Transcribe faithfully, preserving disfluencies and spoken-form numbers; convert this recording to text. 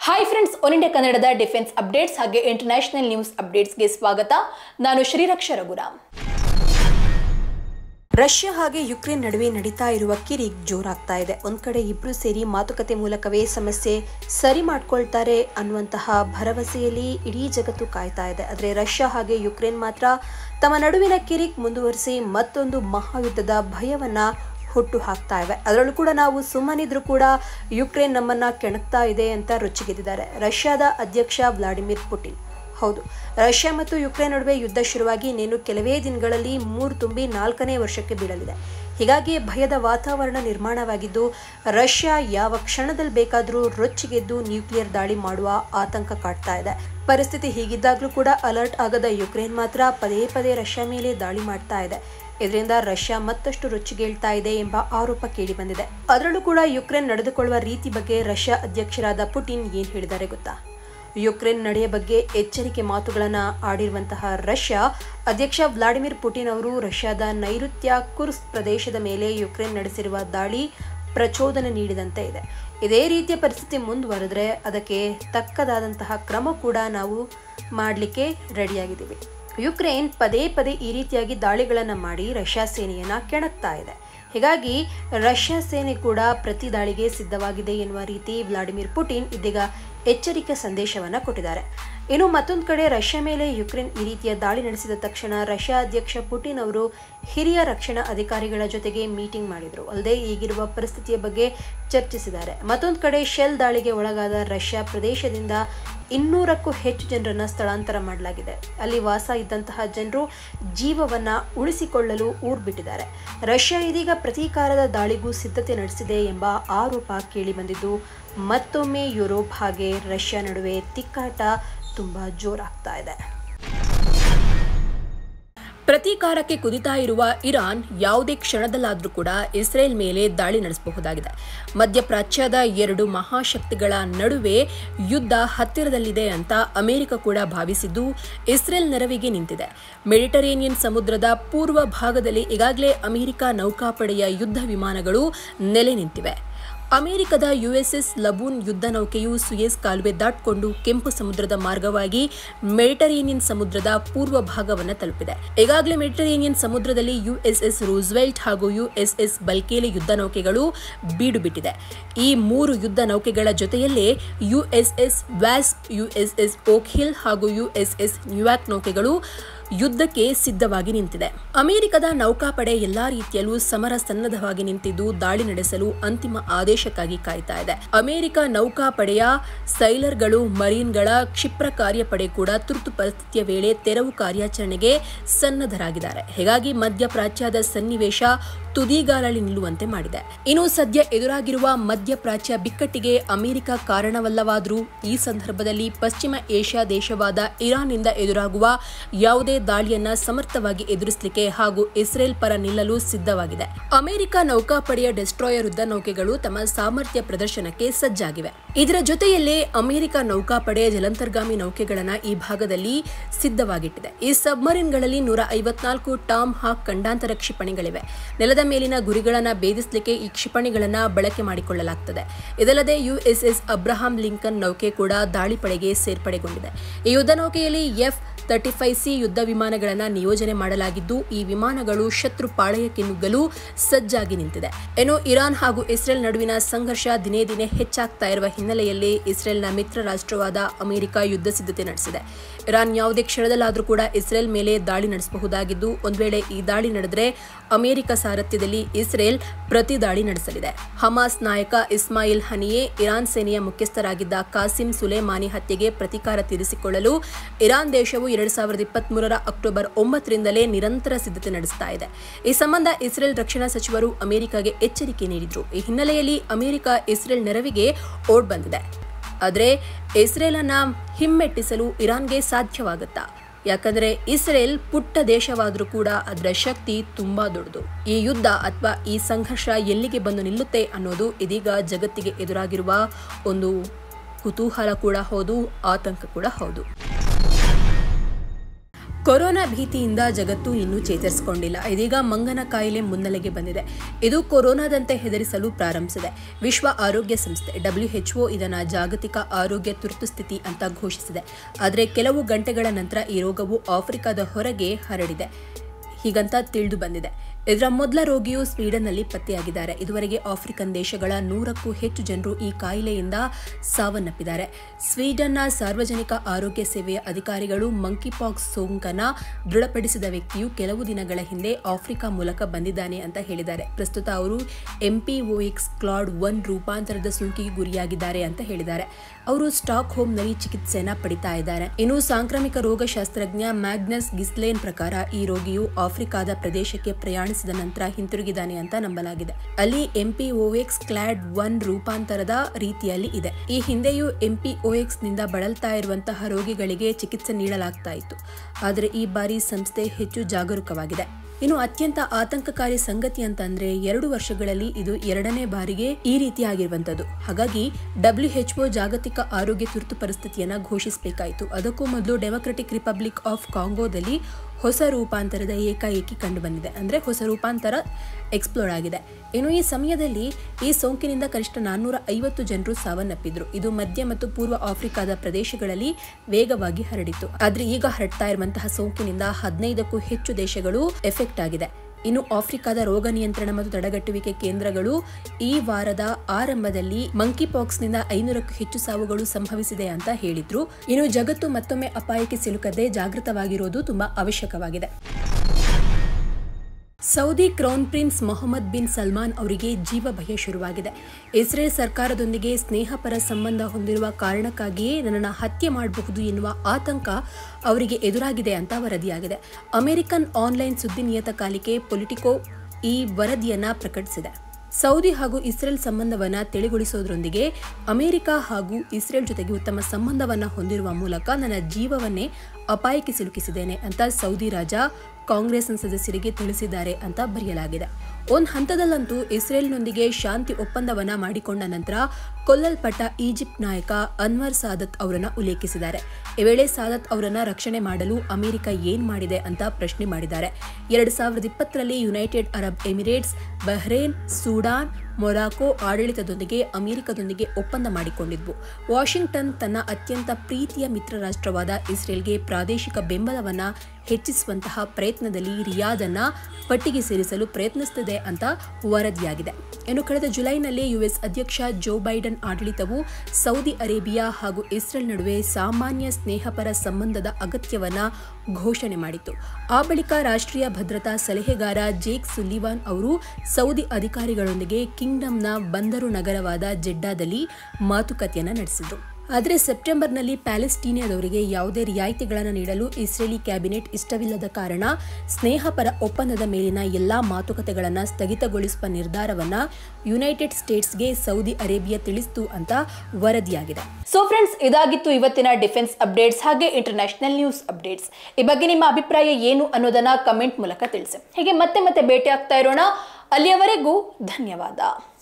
Hi friends, one India ಕನ್ನಡದ defence updates ಹಾಗೆ international news ಅಪ್ಡೇಟ್ಸ್ಗೆ ಸ್ವಾಗತ. ನಾನು ಶ್ರೀರಕ್ಷಾ ರಘುರಾಮ್. ರಷ್ಯಾ ಹಾಗೆ ಯುಕ್ರೇನ್ ನಡುವೆ ನಡೀತಾ ಇರುವ ಕಿರಿಕ್ ಜೋರಾಗ್ತಾ ಇದೆ. ಒಂದ್ ಕಡೆ ಇಬ್ರು ಸೇರಿ ಮಾತುಕತೆ ಮೂಲಕವೇ ಸಮಸ್ಯೆ ಸರಿ ಮಾಡ್ಕೊಳ್ತಾರೆ ಅನ್ನುವಂತಹ ಭರವಸೆಯಲ್ಲಿ ಇಡೀ ಜಗತ್ತು ಕಾಯ್ತಾ ಇದೆ. ಆದರೆ ರಷ್ಯಾ ಹಾಗೆ ಯುಕ್ರೇನ್ ಮಾತ್ರ ತಮ್ಮ ನಡುವಿನ ಕಿರಿಕ್ ಮುಂದುವರಿಸಿ ಮತ್ತೊಂದು ಮಹಾಯುದ್ಧದ ಭಯವನ್ನ ಹುಟ್ಟು ಹಾಕ್ತಾ ಇವೆ. ಅದರಲ್ಲೂ ಕೂಡ ನಾವು ಸುಮ್ಮನಿದ್ರು ಕೂಡ ಯುಕ್ರೇನ್ ನಮ್ಮನ್ನ ಕೆಣಕ್ತಾ ಇದೆ ಅಂತ ರೊಚ್ಚಿಗೆದ್ದಿದ್ದಾರೆ ರಷ್ಯಾದ ಅಧ್ಯಕ್ಷ ವ್ಲಾಡಿಮಿರ್ ಪುಟಿನ್. ಹೌದು, ರಷ್ಯಾ ಮತ್ತು ಯುಕ್ರೇನ್ ನಡುವೆ ಯುದ್ಧ ಶುರುವಾಗಿ ಇನ್ನೇನು ಕೆಲವೇ ದಿನಗಳಲ್ಲಿ ಮೂರು ತುಂಬಿ ನಾಲ್ಕನೇ ವರ್ಷಕ್ಕೆ ಬೀಳಲಿದೆ. ಹೀಗಾಗಿ ಭಯದ ವಾತಾವರಣ ನಿರ್ಮಾಣವಾಗಿದ್ದು ರಷ್ಯಾ ಯಾವ ಕ್ಷಣದಲ್ಲಿ ಬೇಕಾದರೂ ರೊಚ್ಚಿಗೆದ್ದು ನ್ಯೂಕ್ಲಿಯರ್ ದಾಳಿ ಮಾಡುವ ಆತಂಕ ಕಾಡ್ತಾ ಇದೆ. ಪರಿಸ್ಥಿತಿ ಹೀಗಿದ್ದಾಗಲೂ ಕೂಡ ಅಲರ್ಟ್ ಆಗದ ಯುಕ್ರೇನ್ ಮಾತ್ರ ಪದೇ ಪದೇ ರಷ್ಯಾ ಮೇಲೆ ದಾಳಿ ಮಾಡ್ತಾ ಇದೆ. ಇದರಿಂದ ರಷ್ಯಾ ಮತ್ತಷ್ಟು ರೊಚ್ಚಿಗೇಳ್ತಾ ಇದೆ ಎಂಬ ಆರೋಪ ಕೇಳಿ ಬಂದಿದೆ. ಅದರಲ್ಲೂ ಕೂಡ ಯುಕ್ರೇನ್ ನಡೆದುಕೊಳ್ಳುವ ರೀತಿ ಬಗ್ಗೆ ರಷ್ಯಾ ಅಧ್ಯಕ್ಷರಾದ ಪುಟಿನ್ ಏನ್ ಹೇಳಿದ್ದಾರೆ ಗೊತ್ತಾ? ಯುಕ್ರೇನ್ ನಡೆಯ ಬಗ್ಗೆ ಎಚ್ಚರಿಕೆ ಮಾತುಗಳನ್ನ ಆಡಿರುವಂತಹ ರಷ್ಯಾ ಅಧ್ಯಕ್ಷ ವ್ಲಾಡಿಮಿರ್ ಪುಟಿನ್ ಅವರು ರಷ್ಯಾದ ನೈಋತ್ಯ ಕುರ್ಸ್ಕ್ ಪ್ರದೇಶದ ಮೇಲೆ ಯುಕ್ರೇನ್ ನಡೆಸಿರುವ ದಾಳಿ ಪ್ರಚೋದನೆ ನೀಡಿದಂತೆ ಇದೆ. ಇದೇ ರೀತಿಯ ಪರಿಸ್ಥಿತಿ ಮುಂದುವರೆದ್ರೆ ಅದಕ್ಕೆ ತಕ್ಕದಾದಂತಹ ಕ್ರಮ ಕೂಡ ನಾವು ಮಾಡಲಿಕ್ಕೆ ರೆಡಿಯಾಗಿದ್ದೀವಿ. ಯುಕ್ರೇನ್ ಪದೇ ಪದೇ ಈ ರೀತಿಯಾಗಿ ದಾಳಿಗಳನ್ನು ಮಾಡಿ ರಷ್ಯಾ ಸೇನೆಯನ್ನ ಕೆಣಕ್ತಾ ಇದೆ. ಹೀಗಾಗಿ ರಷ್ಯಾ ಸೇನೆ ಕೂಡ ಪ್ರತಿ ದಾಳಿಗೆ ಸಿದ್ಧವಾಗಿದೆ ಎನ್ನುವ ರೀತಿ ವ್ಲಾಡಿಮಿರ್ ಪುಟಿನ್ ಇದೀಗ ಎಚ್ಚರಿಕೆ ಸಂದೇಶವನ್ನ ಕೊಟ್ಟಿದ್ದಾರೆ. ಇನ್ನು ಮತ್ತೊಂದು ಕಡೆ ರಷ್ಯಾ ಮೇಲೆ ಯುಕ್ರೇನ್ ಈ ರೀತಿಯ ದಾಳಿ ನಡೆಸಿದ ತಕ್ಷಣ ರಷ್ಯಾ ಅಧ್ಯಕ್ಷ ಪುಟಿನ್ ಅವರು ಹಿರಿಯ ರಕ್ಷಣಾ ಅಧಿಕಾರಿಗಳ ಜೊತೆಗೆ ಮೀಟಿಂಗ್ ಮಾಡಿದ್ರು. ಅಲ್ಲದೆ ಈಗಿರುವ ಪರಿಸ್ಥಿತಿಯ ಬಗ್ಗೆ ಚರ್ಚಿಸಿದ್ದಾರೆ. ಮತ್ತೊಂದು ಕಡೆ ಶೆಲ್ ದಾಳಿಗೆ ಒಳಗಾದ ರಷ್ಯಾ ಪ್ರದೇಶದಿಂದ ಇನ್ನೂರಕ್ಕೂ ಹೆಚ್ಚು ಜನರನ್ನ ಸ್ಥಳಾಂತರ ಮಾಡಲಾಗಿದೆ. ಅಲ್ಲಿ ವಾಸ ಇದ್ದಂತಹ ಜನರು ಜೀವವನ್ನ ಉಳಿಸಿಕೊಳ್ಳಲು ಊರ್ಬಿಟ್ಟಿದ್ದಾರೆ. ರಷ್ಯಾ ಇದೀಗ ಪ್ರತೀಕಾರದ ದಾಳಿಗೂ ಸಿದ್ಧತೆ ನಡೆಸಿದೆ ಎಂಬ ಆರೋಪ ಕೇಳಿ ಬಂದಿದ್ದು ಮತ್ತೊಮ್ಮೆ ಯುರೋಪ್ ಹಾಗೆ ರಷ್ಯಾ ನಡುವೆ ತಿಕ್ಕಾಟ ತುಂಬಾ ಜೋರಾಗ್ತಾ ಇದೆ. ಪ್ರತೀಕಾರಕ್ಕೆ ಕುದಿತಾ ಇರುವ ಇರಾನ್ ಯಾವುದೇ ಕ್ಷಣದಲ್ಲಾದರೂ ಕೂಡ ಇಸ್ರೇಲ್ ಮೇಲೆ ದಾಳಿ ನಡೆಸಬಹುದಾಗಿದೆ. ಮಧ್ಯಪ್ರಾಚ್ಯದ ಎರಡು ಮಹಾಶಕ್ತಿಗಳ ನಡುವೆ ಯುದ್ಧ ಹತ್ತಿರದಲ್ಲಿದೆ ಅಂತ ಅಮೆರಿಕ ಕೂಡ ಭಾವಿಸಿದ್ದು ಇಸ್ರೇಲ್ ನೆರವಿಗೆ ನಿಂತಿದೆ. ಮೆಡಿಟರೇನಿಯನ್ ಸಮುದ್ರದ ಪೂರ್ವ ಭಾಗದಲ್ಲಿ ಈಗಾಗಲೇ ಅಮೆರಿಕ ನೌಕಾಪಡೆಯ ಯುದ್ಧ ವಿಮಾನಗಳು ನೆಲೆ ನಿಂತಿವೆ. ಅಮೆರಿಕದ ಯುಎಸ್ಎಸ್ ಲಬೂನ್ ಯುದ್ಧ ನೌಕೆಯು ಸುಯೆಜ್ ಕಾಲುವೆ ದಾಟಿಕೊಂಡು ಕೆಂಪು ಸಮುದ್ರದ ಮಾರ್ಗವಾಗಿ ಮೆಡಿಟರೇನಿಯನ್ ಸಮುದ್ರದ ಪೂರ್ವ ಭಾಗವನ್ನು ತಲುಪಿದೆ. ಈಗಾಗಲೇ ಮೆಡಿಟರೇನಿಯನ್ ಸಮುದ್ರದಲ್ಲಿ ಯುಎಸ್ಎಸ್ ರೂಸ್ವೆಲ್ಟ್ ಹಾಗೂ ಯುಎಸ್ಎಸ್ ಬಲ್ಕೇಲಿ ಯುದ್ಧ ನೌಕೆಗಳು ಬೀಡು ಬಿಟ್ಟಿದೆ. ಈ ಮೂರು ಯುದ್ಧ ನೌಕೆಗಳ ಜೊತೆಯಲ್ಲೇ USS Wasp, USS Oak Hill ಹಾಗೂ ಯುಎಸ್ಎಸ್ ನ್ಯೂಯಾರ್ಕ್ ನೌಕೆಗಳು ಯುದ್ಧಕ್ಕೆ ಸಿದ್ಧವಾಗಿ ನಿಂತಿದೆ. ಅಮೆರಿಕದ ನೌಕಾಪಡೆ ಎಲ್ಲಾ ರೀತಿಯಲ್ಲೂ ಸಮರ ಸನ್ನದ್ಧವಾಗಿ ನಿಂತಿದ್ದು ದಾಳಿ ನಡೆಸಲು ಅಂತಿಮ ಆದೇಶಕ್ಕಾಗಿ ಕಾಯ್ತಾ ಇದೆ. ಅಮೆರಿಕ ನೌಕಾಪಡೆಯ ಸೈಲರ್ಗಳು, ಮರೀನ್ಗಳ ಕ್ಷಿಪ್ರ ಕಾರ್ಯಪಡೆ ಕೂಡ ತುರ್ತು ಪರಿಸ್ಥಿತಿಯ ವೇಳೆ ತೆರವು ಕಾರ್ಯಾಚರಣೆಗೆ ಸನ್ನದ್ಧರಾಗಿದ್ದಾರೆ. ಹೀಗಾಗಿ ಮಧ್ಯಪ್ರಾಚ್ಯದ ಸನ್ನಿವೇಶ ತುದಿಗಾಲಲ್ಲಿ ನಿಲ್ಲುವಂತೆ ಮಾಡಿದೆ. ಇನ್ನು ಸದ್ಯ ಎದುರಾಗಿರುವ ಮಧ್ಯಪ್ರಾಚ್ಯ ಬಿಕ್ಕಟ್ಟಿಗೆ ಅಮೆರಿಕ ಕಾರಣವಲ್ಲವಾದರೂ ಈ ಸಂದರ್ಭದಲ್ಲಿ ಪಶ್ಚಿಮ ಏಷ್ಯಾ ದೇಶವಾದ ಇರಾನ್ನಿಂದ ಎದುರಾಗುವ ಯಾವುದೇ ದಾಳಿಯನ್ನ ಸಮರ್ಥವಾಗಿ ಎದುರಿಸಲಿಕ್ಕೆ ಹಾಗೂ ಇಸ್ರೇಲ್ ಪರ ನಿಲ್ಲಲು ಸಿದ್ಧವಾಗಿದೆ. ಅಮೆರಿಕ ನೌಕಾಪಡೆಯ ಡೆಸ್ಟ್ರಾಯರ್ ಯುದ್ಧ ನೌಕೆಗಳು ತಮ್ಮ ಸಾಮರ್ಥ್ಯ ಪ್ರದರ್ಶನಕ್ಕೆ ಸಜ್ಜಾಗಿವೆ. ಇದರ ಜೊತೆಯಲ್ಲೇ ಅಮೆರಿಕ ನೌಕಾಪಡೆಯ ಜಲಾಂತರ್ಗಾಮಿ ನೌಕೆಗಳನ್ನ ಈ ಭಾಗದಲ್ಲಿ ಸಿದ್ಧವಾಗಿಟ್ಟಿದೆ. ಈ ಸಬ್ಮರೀನ್ಗಳಲ್ಲಿ ನೂರ ಐವತ್ನಾಲ್ಕು ಟಾಮ್ ಹಾಕ್ ಖಂಡಾಂತರ ಕ್ಷಿಪಣಿಗಳಿವೆ. ನೆಲದ ಮೇಲಿನ ಗುರಿಗಳನ್ನ ಭೇದಿಸಲಿಕ್ಕೆ ಈ ಕ್ಷಿಪಣಿಗಳನ್ನ ಬಳಕೆ ಮಾಡಿಕೊಳ್ಳಲಾಗುತ್ತದೆ. ಇದಲ್ಲದೆ ಯುಎಸ್ಎಸ್ ಅಬ್ರಹಾಂ ಲಿಂಕನ್ ನೌಕೆ ಕೂಡ ದಾಳಿ ಪಡೆಗೆ ಸೇರ್ಪಡೆಗೊಂಡಿದೆ. ಈ ಯುದ್ಧ ನೌಕೆಯಲ್ಲಿ ಎಫ್ ತರ್ಟಿ ಫೈವ್ ಸಿ ಯುದ್ಧ ವಿಮಾನಗಳನ್ನು ನಿಯೋಜನೆ ಮಾಡಲಾಗಿದ್ದು ಈ ವಿಮಾನಗಳು ಶತ್ರು ಪಾಳಯಕ್ಕೆ ನುಗ್ಗಲು ಸಜ್ಜಾಗಿ ನಿಂತಿದೆ. ಇನ್ನು ಇರಾನ್ ಹಾಗೂ ಇಸ್ರೇಲ್ ನಡುವಿನ ಸಂಘರ್ಷ ದಿನೇ ದಿನೇ ಹೆಚ್ಚಾಗ್ತಾ ಇರುವ ಹಿನ್ನೆಲೆಯಲ್ಲಿ ಇಸ್ರೇಲ್ನ ಮಿತ್ರ ರಾಷ್ಟ್ರವಾದ ಅಮೆರಿಕ ಯುದ್ಧ ಸಿದ್ಧತೆ ನಡೆಸಿದೆ. ಇರಾನ್ ಯಾವುದೇ ಕ್ಷಣದಲ್ಲಾದರೂ ಕೂಡ ಇಸ್ರೇಲ್ ಮೇಲೆ ದಾಳಿ ನಡೆಸಬಹುದಾಗಿದ್ದು ಒಂದು ವೇಳೆ ಈ ದಾಳಿ ನಡೆದರೆ ಅಮೆರಿಕ ಸಾರಥ್ಯದಲ್ಲಿ ಇಸ್ರೇಲ್ ಪ್ರತಿ ದಾಳಿ ನಡೆಸಲಿದೆ. ಹಮಾಸ್ ನಾಯಕ ಇಸ್ಮಾಯಿಲ್ ಹನಿಯೆ ಇರಾನ್ ಸೇನೆಯ ಮುಖ್ಯಸ್ಥರಾಗಿದ್ದ ಕಾಸಿಂ ಸುಲೇಮಾನಿ ಹತ್ಯೆಗೆ ಪ್ರತೀಕಾರ ತೀರಿಸಿಕೊಳ್ಳಲು ಇರಾನ್ ದೇಶವು ಎರಡ್ ಸಾವಿರದ ಇಪ್ಪತ್ತ್ ಮೂರರ ಅಕ್ಟೋಬರ್ ಒಂಬತ್ತರಿಂದಲೇ ನಿರಂತರ ಸಿದ್ಧತೆ ನಡೆಸ್ತಾ ಇದೆ. ಈ ಸಂಬಂಧ ಇಸ್ರೇಲ್ ರಕ್ಷಣಾ ಸಚಿವರು ಅಮೆರಿಕಗೆ ಎಚ್ಚರಿಕೆ ನೀಡಿದ್ರು. ಈ ಹಿನ್ನೆಲೆಯಲ್ಲಿ ಅಮೆರಿಕ ಇಸ್ರೇಲ್ ನೆರವಿಗೆ ಓಡ್ ಬಂದಿದೆ. ಆದರೆ ಇಸ್ರೇಲ್ ಅನ್ನ ಹಿಮ್ಮೆಟ್ಟಿಸಲು ಇರಾನ್ಗೆ ಸಾಧ್ಯವಾಗುತ್ತಾ? ಯಾಕಂದ್ರೆ ಇಸ್ರೇಲ್ ಪುಟ್ಟ ದೇಶವಾದರೂ ಕೂಡ ಅದರ ಶಕ್ತಿ ತುಂಬಾ ದೊಡ್ಡದು. ಈ ಯುದ್ಧ ಅಥವಾ ಈ ಸಂಘರ್ಷ ಎಲ್ಲಿಗೆ ಬಂದು ನಿಲ್ಲುತ್ತೆ ಅನ್ನೋದು ಇದೀಗ ಜಗತ್ತಿಗೆ ಎದುರಾಗಿರುವ ಒಂದು ಕುತೂಹಲ ಕೂಡ ಹೌದು, ಆತಂಕ ಕೂಡ ಹೌದು. ಕೊರೋನಾ ಭೀತಿಯಿಂದ ಜಗತ್ತು ಇನ್ನೂ ಚೇತರಿಸಿಕೊಂಡಿಲ್ಲ. ಇದೀಗ ಮಂಗನ ಕಾಯಿಲೆ ಮುನ್ನೆಲೆಗೆ ಬಂದಿದೆ. ಇದು ಕೊರೋನಾದಂತೆ ಹೆದರಿಸಲು ಪ್ರಾರಂಭಿಸಿದೆ. ವಿಶ್ವ ಆರೋಗ್ಯ ಸಂಸ್ಥೆ ಡಬ್ಲ್ಯೂಎಚ್ಒ ಇದನ್ನು ಜಾಗತಿಕ ಆರೋಗ್ಯ ತುರ್ತುಸ್ಥಿತಿ ಅಂತ ಘೋಷಿಸಿದೆ. ಆದರೆ ಕೆಲವು ಗಂಟೆಗಳ ನಂತರ ಈ ರೋಗವು ಆಫ್ರಿಕಾದ ಹೊರಗೆ ಹರಡಿದೆ ಹೀಗಂತ ತಿಳಿದು ಬಂದಿದೆ. ಇದರ ಮೊದಲ ರೋಗಿಯು ಸ್ವೀಡನ್ನಲ್ಲಿ ಪತ್ತೆಯಾಗಿದ್ದಾರೆ. ಇದುವರೆಗೆ ಆಫ್ರಿಕನ್ ದೇಶಗಳ ನೂರಕ್ಕೂ ಹೆಚ್ಚು ಜನರು ಈ ಕಾಯಿಲೆಯಿಂದ ಸಾವನ್ನಪ್ಪಿದ್ದಾರೆ. ಸ್ವೀಡನ್ನ ಸಾರ್ವಜನಿಕ ಆರೋಗ್ಯ ಸೇವೆಯ ಅಧಿಕಾರಿಗಳು ಮಂಕಿಪಾಕ್ಸ್ ಸೋಂಕನ್ನು ದೃಢಪಡಿಸಿದ ವ್ಯಕ್ತಿಯು ಕೆಲವು ದಿನಗಳ ಹಿಂದೆ ಆಫ್ರಿಕಾ ಮೂಲಕ ಬಂದಿದ್ದಾನೆ ಅಂತ ಹೇಳಿದ್ದಾರೆ. ಪ್ರಸ್ತುತ ಅವರು ಎಂಪಿಒಎಕ್ಸ್ ಕ್ಲಾಡ್ ಒನ್ ರೂಪಾಂತರದ ಸೋಂಕಿಗೆ ಗುರಿಯಾಗಿದ್ದಾರೆ ಅಂತ ಹೇಳಿದ್ದಾರೆ. ಅವರು ಸ್ಟಾಕ್ ಹೋಮ್ನಲ್ಲಿ ಚಿಕಿತ್ಸೆಯನ್ನ ಪಡಿತಾ ಇದ್ದಾರೆ. ಇನ್ನು ಸಾಂಕ್ರಾಮಿಕ ರೋಗಶಾಸ್ತ್ರಜ್ಞ ಮ್ಯಾಗ್ನಸ್ ಗಿಸ್ಲೇನ್ ಪ್ರಕಾರ ಈ ರೋಗಿಯು ಆಫ್ರಿಕಾದ ಪ್ರದೇಶಕ್ಕೆ ಪ್ರಯಾಣಿಸಿದ ನಂತರ ಹಿಂತಿರುಗಿದ್ದಾನೆ ಅಂತ ನಂಬಲಾಗಿದೆ. ಅಲ್ಲಿ ಎಂಪಿಒಎಕ್ಸ್ ಕ್ಲಾಡ್ ಒನ್ ರೂಪಾಂತರದ ರೀತಿಯಲ್ಲಿ ಇದೆ. ಈ ಹಿಂದೆಯೂ ಎಂಪಿಒಎಕ್ಸ್ ನಿಂದ ಬಳಲ್ತಾ ಇರುವಂತಹ ರೋಗಿಗಳಿಗೆ ಚಿಕಿತ್ಸೆ ನೀಡಲಾಗ್ತಾ ಇತ್ತು. ಆದರೆ ಈ ಬಾರಿ ಸಂಸ್ಥೆ ಹೆಚ್ಚು ಜಾಗರೂಕವಾಗಿದೆ. ಇನ್ನು ಅತ್ಯಂತ ಆತಂಕಕಾರಿ ಸಂಗತಿ ಅಂತಂದ್ರೆ ಎರಡು ವರ್ಷಗಳಲ್ಲಿ ಇದು ಎರಡನೇ ಬಾರಿಗೆ ಈ ರೀತಿಯಾಗಿರುವಂತದ್ದು. ಹಾಗಾಗಿ ಡಬ್ಲ್ಯೂಎಚ್ಒ ಜಾಗತಿಕ ಆರೋಗ್ಯ ತುರ್ತು ಪರಿಸ್ಥಿತಿಯನ್ನ ಘೋಷಿಸಬೇಕಾಯಿತು. ಅದಕ್ಕೂ ಮೊದಲು ಡೆಮೊಕ್ರೆಟಿಕ್ ರಿಪಬ್ಲಿಕ್ ಆಫ್ ಕಾಂಗೋದಲ್ಲಿ ಹೊಸ ರೂಪಾಂತರದ ಏಕಾಏಕಿ ಕಂಡುಬಂದಿದೆ. ಅಂದರೆ ಹೊಸ ರೂಪಾಂತರ ಎಕ್ಸ್ಪ್ಲೋರ್ ಆಗಿದೆ. ಇನ್ನು ಈ ಸಮಯದಲ್ಲಿ ಈ ಸೋಂಕಿನಿಂದ ಕನಿಷ್ಠ ನಾನ್ನೂರ ಐವತ್ತು ಜನರು ಸಾವನ್ನಪ್ಪಿದ್ರು. ಇದು ಮಧ್ಯ ಮತ್ತು ಪೂರ್ವ ಆಫ್ರಿಕಾದ ಪ್ರದೇಶಗಳಲ್ಲಿ ವೇಗವಾಗಿ ಹರಡಿತು. ಆದ್ರೆ ಈಗ ಹರಡ್ತಾ ಇರುವಂತಹ ಸೋಂಕಿನಿಂದ ಹದಿನೈದಕ್ಕೂ ಹೆಚ್ಚು ದೇಶಗಳು ಎಫೆಕ್ಟ್ ಆಗಿದೆ. ಇನ್ನು ಆಫ್ರಿಕಾದ ರೋಗ ನಿಯಂತ್ರಣ ಮತ್ತು ತಡೆಗಟ್ಟುವಿಕೆ ಕೇಂದ್ರಗಳು ಈ ವಾರದ ಆರಂಭದಲ್ಲಿ ಮಂಕಿಪಾಕ್ಸ್ನಿಂದ ಐನೂರಕ್ಕೂ ಹೆಚ್ಚು ಸಾವುಗಳು ಸಂಭವಿಸಿದೆ ಅಂತ ಹೇಳಿದ್ರು. ಇನ್ನು ಜಗತ್ತು ಮತ್ತೊಮ್ಮೆ ಅಪಾಯಕ್ಕೆ ಸಿಲುಕದೆ ಜಾಗೃತವಾಗಿರೋದು ತುಂಬಾ ಅವಶ್ಯಕವಾಗಿದೆ. Saudi crown prince Mohammed bin Salman ಅವರಿಗೆ ಜೀವ ಭಯ ಶುರುವಾಗಿದೆ. ಇಸ್ರೇಲ್ ಸರ್ಕಾರದೊಂದಿಗೆ ಸ್ನೇಹಪರ ಸಂಬಂಧ ಹೊಂದಿರುವ ಕಾರಣಕ್ಕಾಗಿಯೇ ನನ್ನನ್ನು ಹತ್ಯೆ ಮಾಡಬಹುದು ಎನ್ನುವ ಆತಂಕ ಅವರಿಗೆ ಎದುರಾಗಿದೆ ಅಂತ ವರದಿಯಾಗಿದೆ. ಅಮೆರಿಕನ್ ಆನ್ಲೈನ್ ಸುದ್ದಿ ನಿಯತಕಾಲಿಕೆ ಪೊಲಿಟಿಕೋ ಈ ವರದಿಯನ್ನ ಪ್ರಕಟಿಸಿದೆ. ಸೌದಿ ಹಾಗೂ ಇಸ್ರೇಲ್ ಸಂಬಂಧವನ್ನ ತಿಳಿಗೊಳಿಸೋದ್ರೊಂದಿಗೆ ಅಮೆರಿಕ ಹಾಗೂ ಇಸ್ರೇಲ್ ಜೊತೆಗೆ ಉತ್ತಮ ಸಂಬಂಧವನ್ನ ಹೊಂದಿರುವ ಮೂಲಕ ನನ್ನ ಜೀವವನ್ನೇ ಅಪಾಯಕ್ಕೆ ಸಿಲುಕಿಸಿದ್ದೇನೆ ಅಂತ ಸೌದಿ ರಾಜ ಕಾಂಗ್ರೆಸ್ನ ಸದಸ್ಯರಿಗೆ ತಿಳಿಸಿದ್ದಾರೆ ಅಂತ ಬರೆಯಲಾಗಿದೆ. ಒಂದು ಹಂತದಲ್ಲಂತೂ ಇಸ್ರೇಲ್ನೊಂದಿಗೆ ಶಾಂತಿ ಒಪ್ಪಂದವನ್ನ ಮಾಡಿಕೊಂಡ ನಂತರ ಕೊಲ್ಲಲ್ಪಟ್ಟ ಈಜಿಪ್ಟ್ ನಾಯಕ ಅನ್ವರ್ ಸಾದತ್ ಅವರನ್ನ ಉಲ್ಲೇಖಿಸಿದ್ದಾರೆ. ಈ ವೇಳೆ ಸಾದತ್ ಅವರನ್ನ ರಕ್ಷಣೆ ಮಾಡಲು ಅಮೆರಿಕ ಏನ್ ಮಾಡಿದೆ ಅಂತ ಪ್ರಶ್ನೆ ಮಾಡಿದ್ದಾರೆ. ಎರಡ್ ಸಾವಿರದ ಇಪ್ಪತ್ತರಲ್ಲಿ United Arab Emirates, Bahrain, Sudan, Morocco ಆಡಳಿತದೊಂದಿಗೆ ಅಮೆರಿಕದೊಂದಿಗೆ ಒಪ್ಪಂದ ಮಾಡಿಕೊಂಡಿದ್ವು. ವಾಷಿಂಗ್ಟನ್ ತನ್ನ ಅತ್ಯಂತ ಪ್ರೀತಿಯ ಮಿತ್ರ ರಾಷ್ಟ್ರವಾದ ಇಸ್ರೇಲ್ಗೆ ಪ್ರಾದೇಶಿಕ ಬೆಂಬಲವನ್ನ ಹೆಚ್ಚಿಸುವಂತಹ ಪ್ರಯತ್ನದಲ್ಲಿ ರಿಯಾದನ್ನ ಪಟ್ಟಿಗೆ ಸೇರಿಸಲು ಪ್ರಯತ್ನಿಸುತ್ತಿದೆ ಅಂತ ವರದಿಯಾಗಿದೆ. ಇನ್ನು ಕಳೆದ ಜುಲೈನಲ್ಲಿ ಯುಎಸ್ ಅಧ್ಯಕ್ಷ ಜೋ ಬೈಡನ್ ಆಡಳಿತವು ಸೌದಿ ಅರೇಬಿಯಾ ಹಾಗೂ ಇಸ್ರೇಲ್ ನಡುವೆ ಸಾಮಾನ್ಯ ಸ್ನೇಹಪರ ಸಂಬಂಧದ ಅಗತ್ಯವನ್ನ ಘೋಷಣೆ ಮಾಡಿತ್ತು. ಆ ಬಳಿಕ ರಾಷ್ಟ್ರೀಯ ಭದ್ರತಾ ಸಲಹೆಗಾರ ಜೇಕ್ ಸುಲ್ಲಿವಾನ್ ಅವರು ಸೌದಿ ಅಧಿಕಾರಿಗಳೊಂದಿಗೆ ಕಿಂಗ್ಡಮ್ನ ಬಂದರು ನಗರವಾದ ಜೆಡ್ಡಾದಲ್ಲಿ ಮಾತುಕತೆಯನ್ನು ನಡೆಸಿದರು. ಆದರೆ ಸೆಪ್ಟೆಂಬರ್ನಲ್ಲಿ ಪ್ಯಾಲೆಸ್ಟೀನಿಯಾದವರಿಗೆ ಯಾವುದೇ ರಿಯಾಯಿತಿಗಳನ್ನು ನೀಡಲು ಇಸ್ರೇಲಿ ಕ್ಯಾಬಿನೆಟ್ ಇಷ್ಟವಿಲ್ಲದ ಕಾರಣ ಸ್ನೇಹಪರ ಒಪ್ಪಂದದ ಮೇಲಿನ ಎಲ್ಲಾ ಮಾತುಕತೆಗಳನ್ನು ಸ್ಥಗಿತಗೊಳಿಸುವ ನಿರ್ಧಾರವನ್ನ ಯುನೈಟೆಡ್ ಸ್ಟೇಟ್ಸ್ಗೆ ಸೌದಿ ಅರೇಬಿಯಾ ತಿಳಿಸಿತು ಅಂತ ವರದಿಯಾಗಿದೆ. ಸೊ ಫ್ರೆಂಡ್ಸ್, ಇದಾಗಿತ್ತು ಇವತ್ತಿನ ಡಿಫೆನ್ಸ್ ಅಪ್ಡೇಟ್ಸ್ ಹಾಗೆ ಇಂಟರ್ನ್ಯಾಷನಲ್ ನ್ಯೂಸ್ ಅಪ್ಡೇಟ್ಸ್. ಈ ಬಗ್ಗೆ ನಿಮ್ಮ ಅಭಿಪ್ರಾಯ ಏನು ಅನ್ನೋದನ್ನ ಕಮೆಂಟ್ ಮೂಲಕ ತಿಳಿಸಿ. ಹೀಗೆ ಮತ್ತೆ ಮತ್ತೆ ಭೇಟಿ ಆಗ್ತಾ ಇರೋಣ. ಅಲ್ಲಿಯವರೆಗೂ ಧನ್ಯವಾದ.